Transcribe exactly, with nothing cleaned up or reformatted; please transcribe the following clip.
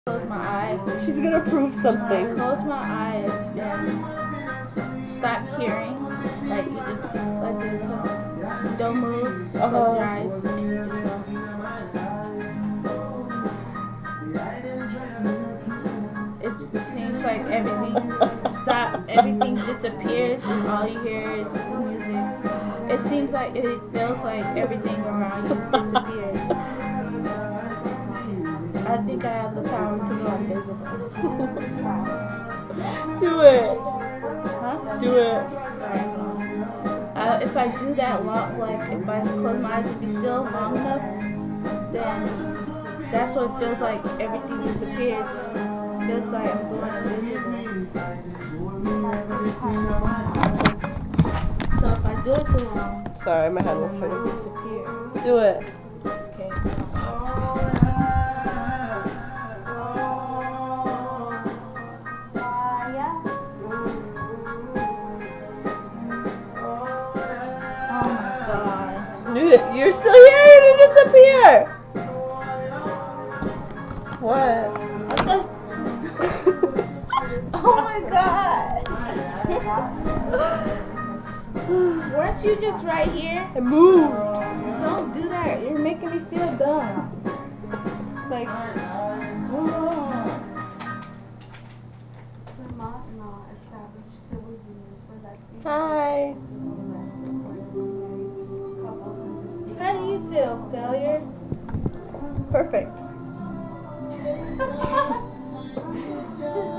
Close my eyes. She's gonna prove something. Close my eyes and stop hearing. Like you just like this. Uh, don't move. Close Uh-huh. your eyes and you just go. It seems like everything stops. Everything disappears. And all you hear is music. It seems like it feels like everything around you disappears. I think I have the power to go invisible. Do it. Huh? Do it. Alright. Uh, if I do that long, like if I close my eyes and be still long enough, then that's what it feels like. Everything disappears. Feels like I'm going invisible. So if I do it too long, Sorry, my hand was it hurting. will disappear. Do it. Okay. Oh my god. Dude, you're still here. You didn't disappear. What? What the? Oh my god. Weren't you just right here? I moved. Don't do that. You're making me feel dumb. Like, oh. Hi. How do you feel, failure? Perfect.